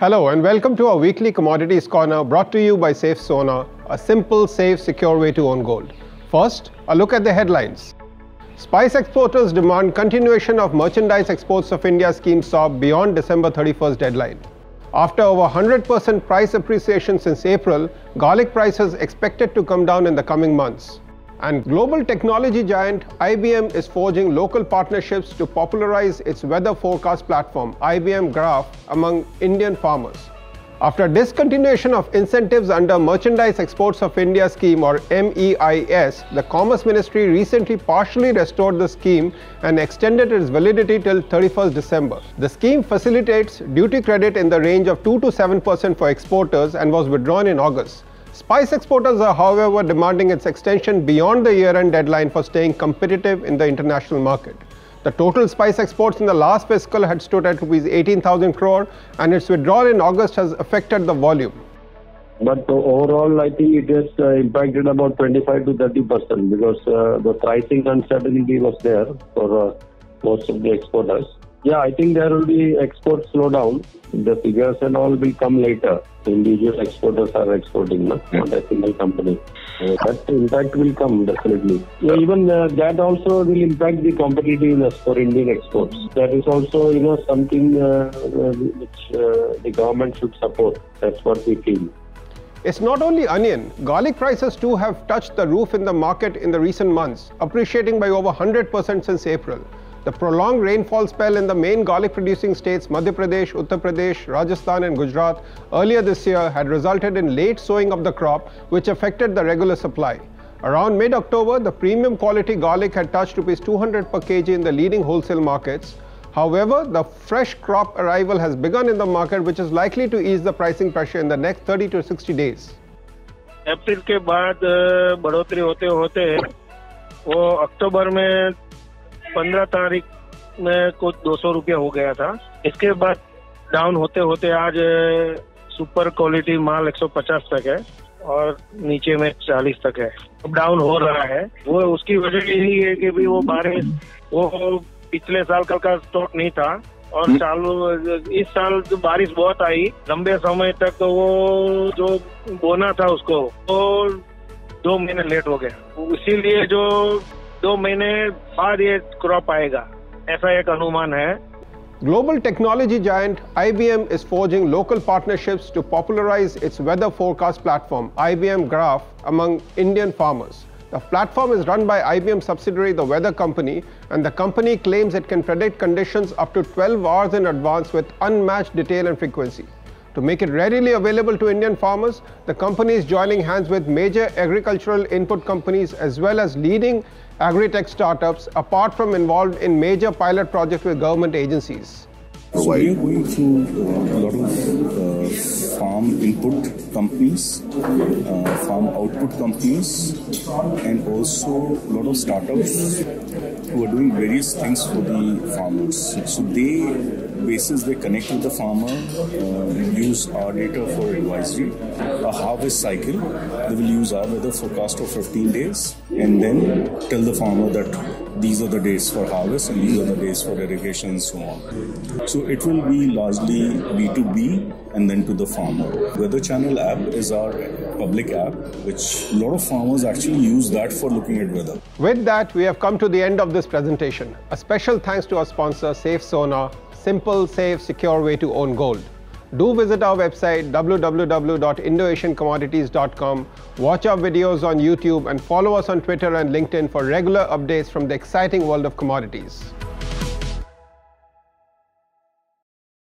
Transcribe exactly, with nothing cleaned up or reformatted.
Hello and welcome to our weekly Commodities Corner brought to you by Safe Sona, a simple, safe, secure way to own gold. First, a look at the headlines. Spice exporters demand continuation of merchandise exports of India scheme S O B beyond December thirty-first deadline. After over one hundred percent price appreciation since April, garlic prices expected to come down in the coming months. And global technology giant I B M is forging local partnerships to popularize its weather forecast platform I B M Graph among Indian farmers. After discontinuation of incentives under Merchandise Exports of India scheme or M E I S, the Commerce Ministry recently partially restored the scheme and extended its validity till thirty-first December. The scheme facilitates duty credit in the range of two to seven percent for exporters and was withdrawn in August. Spice exporters are, however, demanding its extension beyond the year-end deadline for staying competitive in the international market. The total spice exports in the last fiscal had stood at rupees eighteen thousand crore, and its withdrawal in August has affected the volume. But overall, I think it has uh, impacted about twenty-five to thirty percent because uh, the pricing uncertainty was there for uh, most of the exporters. Yeah, I think there will be export slowdown. The figures and all will come later. Individual exporters are exporting, not, not a single company. Uh, that impact will come definitely. Yeah, even uh, that also will impact the competitiveness for Indian exports. That is also, you know, something uh, which uh, the government should support. That's what we feel. It's not only onion. Garlic prices too have touched the roof in the market in the recent months, appreciating by over one hundred percent since April. The prolonged rainfall spell in the main garlic-producing states Madhya Pradesh, Uttar Pradesh, Rajasthan and Gujarat earlier this year had resulted in late sowing of the crop, which affected the regular supply. Around mid-October, the premium quality garlic had touched rupees two hundred per kg in the leading wholesale markets. However, the fresh crop arrival has begun in the market, which is likely to ease the pricing pressure in the next thirty to sixty days. अप्रैल के बाद बढ़ोतरी होते होते वो अक्टूबर में पंद्रह तारीख में कुछ दो सौ रुपया हो गया था. इसके बाद डाउन होते होते आज सुपर क्वालिटी माल एक सौ पचास तक है और नीचे में चालीस तक है. अब डाउन हो रहा है. वो उसकी वजह यही है कि भी वो बारिश वो पिछले साल कल का स्टॉक नहीं था और चालू इस साल जो बारिश बहुत आई लंबे समय तक, तो वो जो बोना था उसको वो दो महीने लेट हो गया. इसीलिए जो दो महीने बाद ये क्रॉप आएगा, ऐसा एक अनुमान है. Global technology giant I B M is forging local partnerships to popularize its weather forecast platform I B M Graph among Indian farmers. The platform is run by I B M subsidiary The Weather Company, and the company claims it can predict conditions up to twelve hours in advance with unmatched detail and frequency. To make it readily available to Indian farmers, the company is joining hands with major agricultural input companies as well as leading agri-tech startups, apart from involved in major pilot projects with government agencies. So we are going through uh, a lot of uh, farm input companies, uh, farm output companies, and also a lot of startups who are doing various things for the farmers. So they, basis they connect with the farmer, uh, use our data for advisory, a harvest cycle. They will use our weather forecast of fifteen days and then tell the farmer that these are the days for harvest and these are the days for irrigation and so on. So it will be largely B two B and then to the farmer. Weather Channel app is our public app, which a lot of farmers actually use that for looking at weather. With that, we have come to the end of this presentation. A special thanks to our sponsor, Safe Sona, simple, safe, secure way to own gold. Do visit our website w w w dot indo asian commodities dot com, watch our videos on YouTube and follow us on Twitter and LinkedIn for regular updates from the exciting world of commodities.